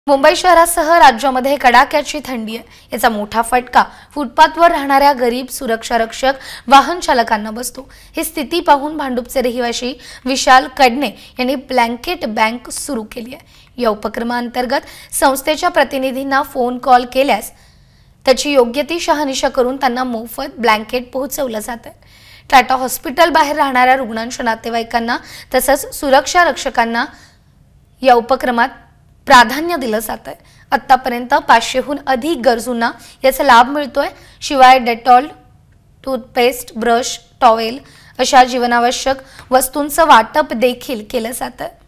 मुंबई शहरासह राज्यामध्ये कडाक्याची थंडी आहे। याचा मोठा फटका फुटपाथवर राहणाऱ्या गरीब सुरक्षा रक्षक वाहन चालकांना बसतो। ही स्थिती पाहून भांडुपचे रहिवासी विशाल कडणे यांनी ब्लँकेट बँक सुरू केली आहे। या उपक्रमांतर्गत संस्थेच्या प्रतिनिधींना फोन कॉल केल्यास त्याची योग्य ती शहानिशा करून त्यांना मोफत ब्लँकेट पोहोचवलं जातं। टाटा हॉस्पिटल बाहेर राहणाऱ्या रुग्णांच्या नातेवाईकांना तसंच सुरक्षा रक्षकांना या उपक्रमात प्राधान्य दिलं जातंय। आतापर्यंत 500हून अधिक गरजूंना याचा लाभ मिळतोय। शिवाय डेटॉल, टूथपेस्ट, ब्रश, टॉवेल अशा जीवनावश्यक वस्तूंचं वाटप देखील केलं जातं।